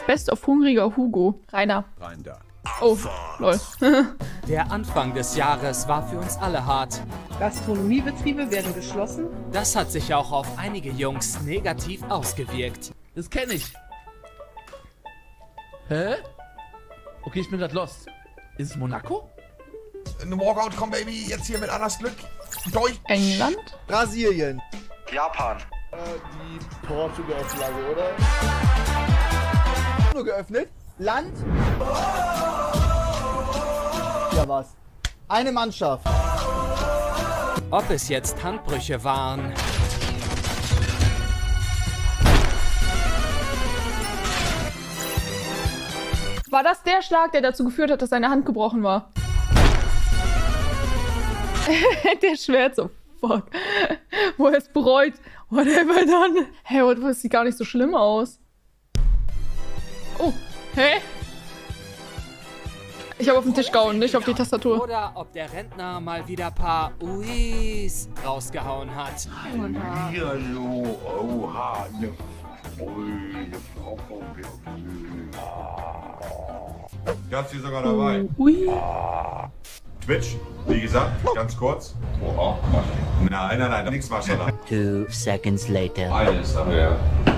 Best of hungriger Hugo. Rainer. Rein da. Oh, lol. Der Anfang des Jahres war für uns alle hart. Gastronomiebetriebe werden geschlossen. Das hat sich auch auf einige Jungs negativ ausgewirkt. Das kenne ich. Hä? Okay, ich bin grad lost. Ist es Monaco? Ein Walkout, komm Baby, jetzt hier mit Annas Glück. Durch. England? Brasilien. Japan. Die Portugal-Flagge, oder? Nur geöffnet. Land. Ja, was? Eine Mannschaft. Ob es jetzt Handbrüche waren, War das der Schlag, der dazu geführt hat, dass seine Hand gebrochen war? Der Schwert so, fuck. Wo er es bereut. Whatever dann. Hey, das sieht gar nicht so schlimm aus. Oh, hä? Ich habe auf den Tisch gehauen, nicht auf die Tastatur. oder ob der Rentner mal wieder ein paar Uis rausgehauen hat. Hallo, oha, eine Frau vom Ganz hier sogar dabei. Ui. Twitch, wie gesagt, ganz kurz. Nein, nichts Maschallah. 2 seconds later. Eines haben wir.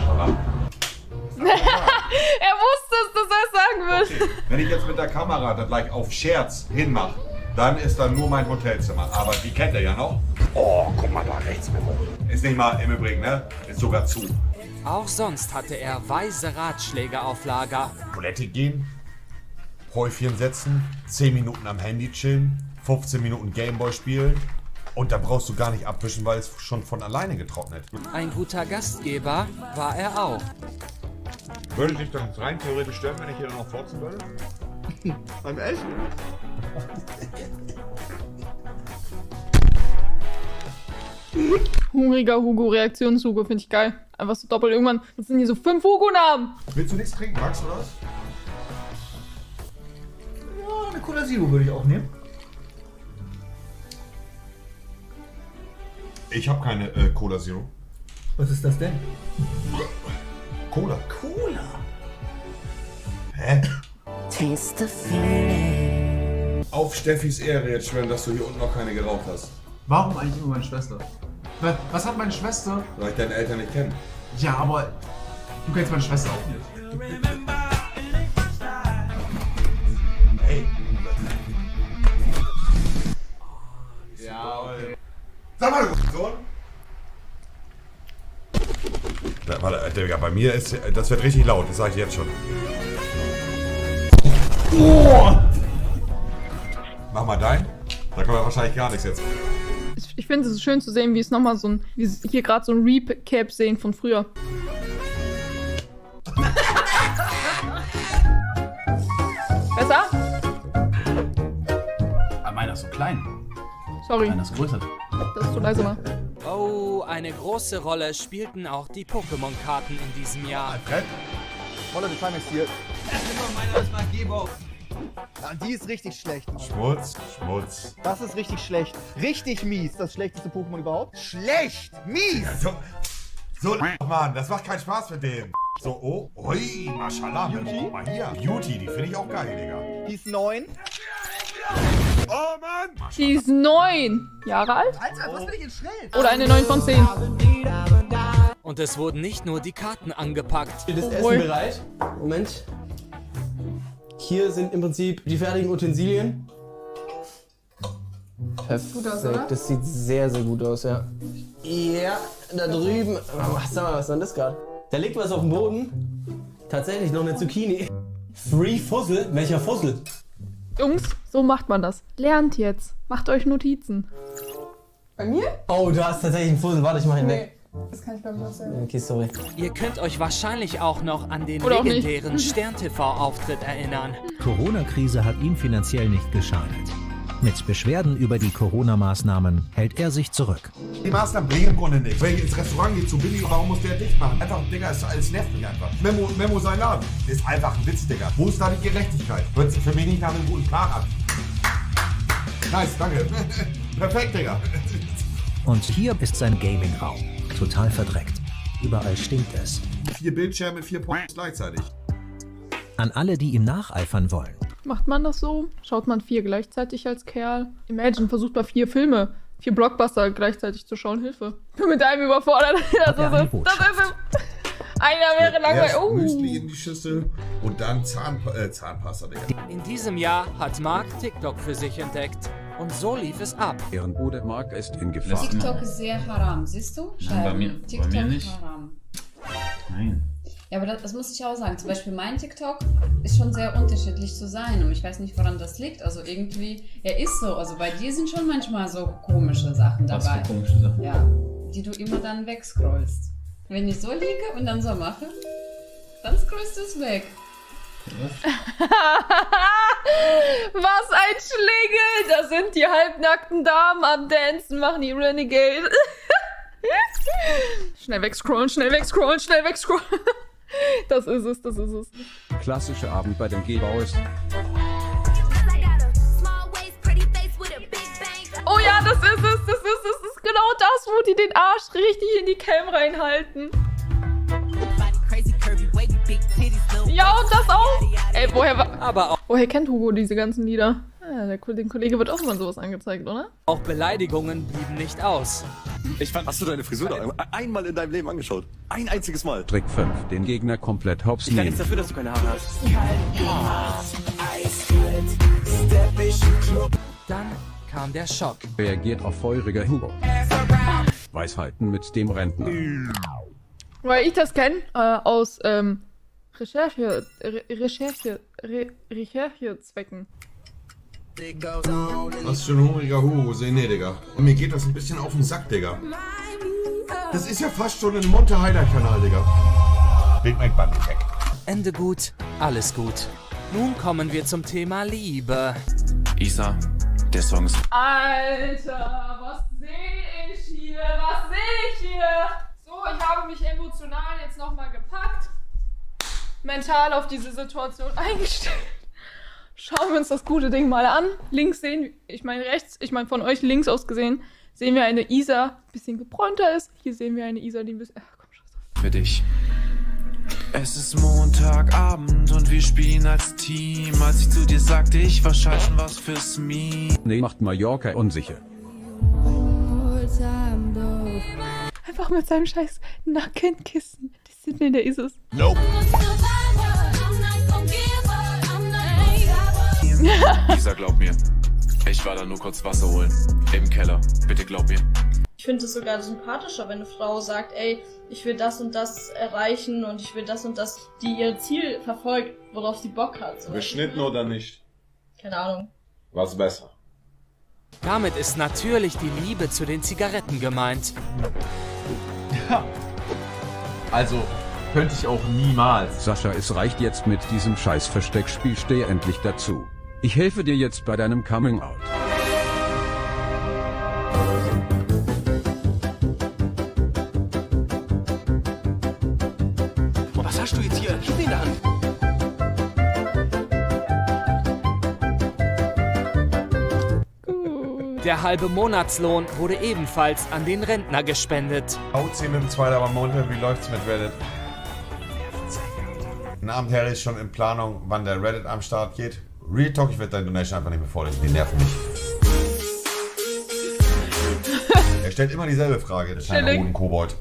Er wusste es, dass er es sagen wird. Okay. Wenn ich jetzt mit der Kamera das gleich auf Scherz hinmache, dann ist da nur mein Hotelzimmer. Aber die kennt ihr ja noch. Oh, guck mal da rechts. Ist nicht mal im Übrigen, ne? Ist sogar zu. Auch sonst hatte er weise Ratschläge auf Lager. Toilette gehen, Häufchen setzen, 10 Minuten am Handy chillen, 15 Minuten Gameboy spielen. Und da brauchst du gar nicht abwischen, weil es schon von alleine getrocknet. Ein guter Gastgeber war er auch. Würde dich dann rein theoretisch stören, wenn ich hier noch forzen würde? Beim Essen? Hungriger Hugo, Reaktions-Hugo, finde ich geil. Einfach so doppelt irgendwann. Das sind hier so 5 Hugo-Namen. Willst du nichts trinken, Max, oder was? Ja, eine Cola Zero würde ich auch nehmen. Ich habe keine Cola Zero. Was ist das denn? Cola. Cola? Hä? Taste the feeling. Auf Steffis Ehre jetzt schwören, dass du hier unten noch keine geraucht hast. Warum eigentlich immer meine Schwester? Was hat meine Schwester? Weil ich deine Eltern nicht kenne. Ja, aber du kennst meine Schwester auch nicht. Hey. Ja, Sag mal, du Sohn. Warte, Digga, bei mir ist, das wird richtig laut, das sage ich jetzt schon. Oh. Mach mal dein. Da kommt ja wahrscheinlich gar nichts jetzt. Ich finde es schön zu sehen, wie es nochmal so ein, wie es hier gerade so ein Recap sehen von früher. Besser? Ah, meiner ist so klein. Sorry, Meiner ist größer. das ist zu leise mal. Oh, eine große Rolle spielten auch die Pokémon-Karten in diesem Jahr. Fred? Voller Timex hier. Ja, die ist richtig schlecht. Schmutz. Das ist richtig schlecht. Richtig mies. Das schlechteste Pokémon überhaupt. Schlecht! Mies! So, Mann, das macht keinen Spaß mit dem. So, oh, ui, Maschallah, guck mal hier. Beauty, die finde ich auch geil, Digga. Die ist 9. Oh, Mann! Die ist 9 Jahre alt? Alter, was bin ich denn schnell? Oder eine 9 von 10. Und es wurden nicht nur die Karten angepackt. Ist das Essen bereit? Moment. Hier sind im Prinzip die fertigen Utensilien. Perfekt. Gut aus, oder? Das sieht sehr, sehr gut aus, ja. Ja, da drüben. Sag mal, was war denn das gerade? Da liegt was auf dem Boden. Tatsächlich noch eine Zucchini. Free Fussel? Welcher Fussel? Jungs, so macht man das. Lernt jetzt. Macht euch Notizen. Bei mir? Oh, du hast tatsächlich einen Fussel. Warte, ich mach ihn weg. Das kann ich bei mir auch selber. Okay, sorry. Ihr könnt euch wahrscheinlich auch noch an den Oder auch nicht. legendären Stern-TV-Auftritt erinnern. Corona-Krise hat ihm finanziell nicht geschadet. Mit Beschwerden über die Corona-Maßnahmen hält er sich zurück. Die Maßnahmen bringen im Grunde nichts. Wenn ich ins Restaurant gehe zu billig, warum muss der dicht machen? Einfach, Digga, es nervt mich einfach. Memo sein Laden. Ist einfach ein Witz, Digga. Wo ist da die Gerechtigkeit? Hört sich für mich nicht nach einem guten Plan an. Nice, danke. Perfekt, Digga. Und hier ist sein Gaming-Raum. Total verdreckt. Überall stinkt es. 4 Bildschirme, 4 Points gleichzeitig. An alle, die ihm nacheifern wollen. Macht man das so? Schaut man 4 gleichzeitig als Kerl? Imagine, versucht mal 4 Filme, 4 Blockbuster gleichzeitig zu schauen. Hilfe. Ich bin mit einem überfordert. Das ist es. Einer wäre langweilig. Erst Müsli in die Schüssel und dann Zahnpasta, Digga. In diesem Jahr hat Mark TikTok für sich entdeckt. Und so lief es ab. Deren Bruder Mark ist in Gefahr. TikTok ist sehr haram, siehst du? Nein, TikTok bei mir nicht. Haram. Nein. Ja, aber das muss ich auch sagen. Zum Beispiel mein TikTok ist schon sehr unterschiedlich zu sein. Und ich weiß nicht, woran das liegt. Also irgendwie, er ist so. Also bei dir sind schon manchmal so komische Sachen dabei. Was für komische Sachen? Ja, die du immer dann wegscrollst. Wenn ich so liege und dann so mache, dann scrollst du es weg. Was ein Schlingel! Da sind die halbnackten Damen am Dancen, machen die Renegade. Schnell wegscrollen, schnell wegscrollen, schnell wegscrollen. Das ist es, das ist es. Klassischer Abend bei den G-Boys. Oh ja, das ist es, das ist genau das, wo die den Arsch richtig in die Cam reinhalten. Ja, und das auch. Ey, woher kennt Hugo diese ganzen Lieder? Ja, den Kollege wird auch mal sowas angezeigt, oder? Auch Beleidigungen blieben nicht aus. Hast du deine Frisur da einmal in deinem Leben angeschaut? Ein einziges Mal. Trick 5. Den Gegner komplett hops nehmen. Ich kann nichts dafür, dass du keine Haare hast. Dann kam der Schock. Reagiert auf feuriger Hugo. Weisheiten mit dem Rentner. Weil ich das kenne, aus Recherchezwecken. Was für ein hungriger Hugo, nee, Digga. Und mir geht das ein bisschen auf den Sack, Digga. Das ist ja fast schon ein Monte-Heider-Kanal, Digga. Big Mac Bun weg. Ende gut, alles gut. Nun kommen wir zum Thema Liebe. Isa, der Song ist... Alter, was sehe ich hier? Was sehe ich hier? So, ich habe mich emotional jetzt nochmal gepackt. Mental auf diese Situation eingestellt. Schauen wir uns das gute Ding mal an. Links sehen, ich meine rechts, ich meine von euch links aus gesehen, sehen wir eine Isa, die ein bisschen gebräunter ist. Hier sehen wir eine Isa, die ein bisschen... komm, scheiß auf. Für dich. Es ist Montagabend und wir spielen als Team. Als ich zu dir sagte, ich war scheißen was fürs Meme. Nee, macht Mallorca unsicher. Einfach mit seinem scheiß Nackenkissen. Nee, der ist es. Nope. Isa, glaub mir. Ich war da nur kurz Wasser holen. Im Keller. Bitte glaub mir. Ich finde es sogar sympathischer, wenn eine Frau sagt, ey, ich will das und das erreichen und ich will das und das, die ihr Ziel verfolgt, worauf sie Bock hat. So. Beschnitten oder nicht? Keine Ahnung. Was besser? Damit ist natürlich die Liebe zu den Zigaretten gemeint. Ja. Also, könnte ich auch niemals. Sascha, es reicht jetzt mit diesem scheiß Versteckspiel, steh endlich dazu. Ich helfe dir jetzt bei deinem Coming Out. Was hast du jetzt hier? Gib mir in der Hand. Der halbe Monatslohn wurde ebenfalls an den Rentner gespendet. Haut sie mit dem zweiten Monte, wie läuft's mit Reddit? Guten Abend, Harry, ist schon in Planung, wann der Reddit am Start geht. Real Talk, ich werde deine Donation einfach nicht mehr vorlesen, die nerven mich. Er stellt immer dieselbe Frage, der kleine Hodenkobold.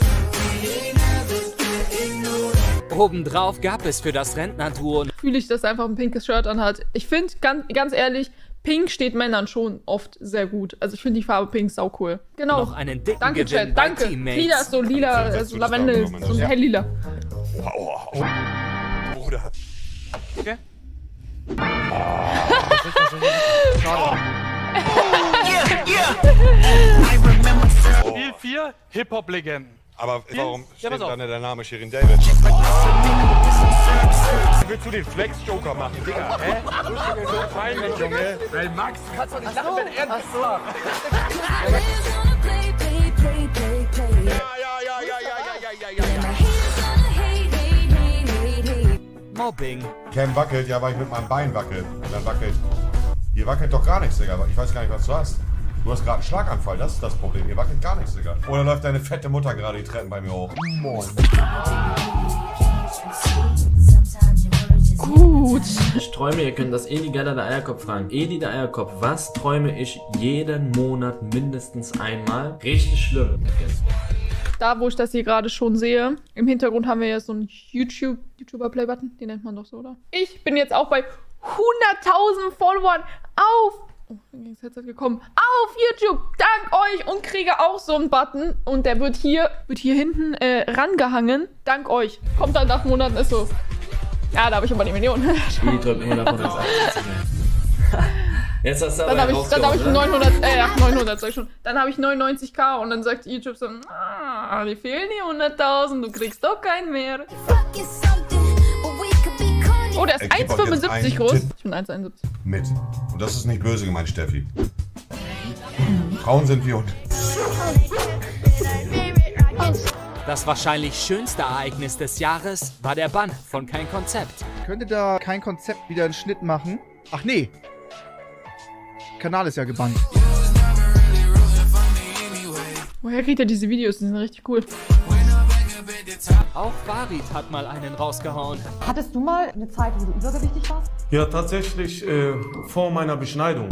Obendrauf gab es für das Rentnerduo... Fühle ich, dass er einfach ein pinkes Shirt anhat. Ich finde, ganz ehrlich, Pink steht Männern schon oft sehr gut. Also ich finde die Farbe Pink sau cool. Genau. Noch einen dicken Danke, Gewinn Chat, bei danke. Teammates. Lila ist so lila, so Lavendel, so ein helllila. Wow. Bruder. Okay. Spiel 4, Hip-Hop-Legenden. Aber warum steht pass auf. dann der Name Shirin David? Willst du den Flex-Joker machen, Digga? Hä? Das ist mir so peinlich, Junge. Weil Max, du kannst doch nicht lachen, wenn er das macht. Mobbing. Cam wackelt, ja, weil ich mit meinem Bein wackel. Und dann wackelt. Hier wackelt doch gar nichts, Digga. Ich weiß gar nicht, was du hast. Du hast gerade einen Schlaganfall, das ist das Problem. Hier wackelt gar nichts, Digga. Oder läuft deine fette Mutter gerade die Treppen bei mir hoch? Moin. gut. Ich träume, ihr könnt das Edi Geller der Eierkopf fragen. Edi der Eierkopf, was träume ich jeden Monat mindestens einmal? Richtig schlimm. Da, wo ich das hier gerade schon sehe, im Hintergrund haben wir ja so einen YouTuber-Play-Button. Den nennt man doch so, oder? Ich bin jetzt auch bei 100.000 Followern auf... Oh, dann ist jetzt gekommen. Auf YouTube, dank euch, und kriege auch so einen Button. Und der wird hier hinten rangehangen. Dank euch. Kommt dann nach Monaten, ist so. Ja, da habe ich aber die Million. Die drückt immer davon das Jetzt hast du aber dann habe ich 900, sag ich schon. Dann habe ich 99.000 und dann sagt YouTube so, die fehlen die 100.000, du kriegst doch keinen mehr. Oh, der ist 1,75 groß. Ich bin 1,71. Mit. Und das ist nicht böse gemeint, Steffi. Frauen sind wir und... Das wahrscheinlich schönste Ereignis des Jahres war der Bann von Kein Konzept. Könnte da Kein Konzept wieder einen Schnitt machen? Ach nee. Kanal ist ja gebannt. Woher kriegt er diese Videos? Die sind richtig cool. Auch Farid hat mal einen rausgehauen. Hattest du mal eine Zeit, wo du übergewichtig warst? Ja, tatsächlich vor meiner Beschneidung.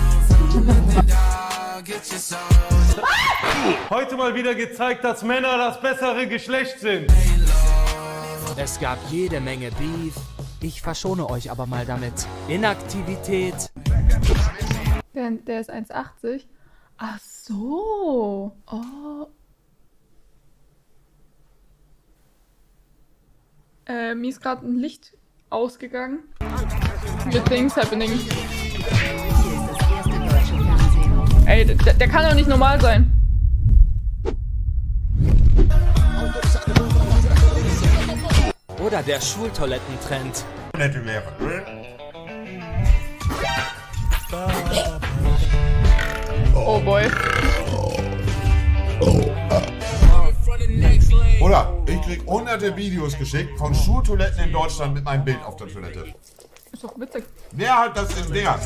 Heute mal wieder gezeigt, dass Männer das bessere Geschlecht sind. Es gab jede Menge Beef. Ich verschone euch aber mal damit. Inaktivität. Der ist 1,80. Ach so. Oh. Mir ist gerade ein Licht ausgegangen. Good things happening. Ey, der kann doch nicht normal sein. Oder der Schultoilettentrend. Nette Lehrer. Oh boy. Oder ich krieg hunderte Videos geschickt von Schultoiletten in Deutschland mit meinem Bild auf der Toilette. Ist doch witzig. Wer hat das in der?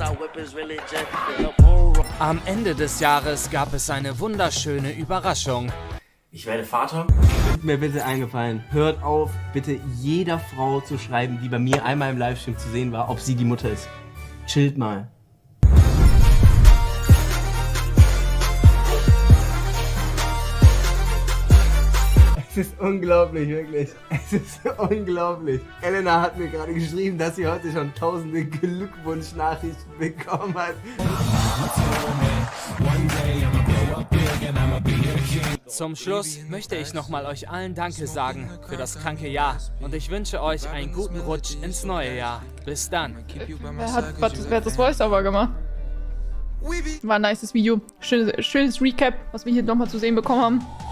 Am Ende des Jahres gab es eine wunderschöne Überraschung. Ich werde Vater. Tut mir bitte eingefallen, hört auf, bitte jeder Frau zu schreiben, die bei mir einmal im Livestream zu sehen war, ob sie die Mutter ist. Chillt mal. Es ist unglaublich, wirklich. Es ist unglaublich. Elena hat mir gerade geschrieben, dass sie heute schon tausende Glückwunschnachrichten bekommen hat. Zum Schluss möchte ich nochmal euch allen Danke sagen für das kranke Jahr. Und ich wünsche euch einen guten Rutsch ins neue Jahr. Bis dann. Wer hat das Voice-Over gemacht? War ein nices Video. Schönes Recap, was wir hier nochmal zu sehen bekommen haben.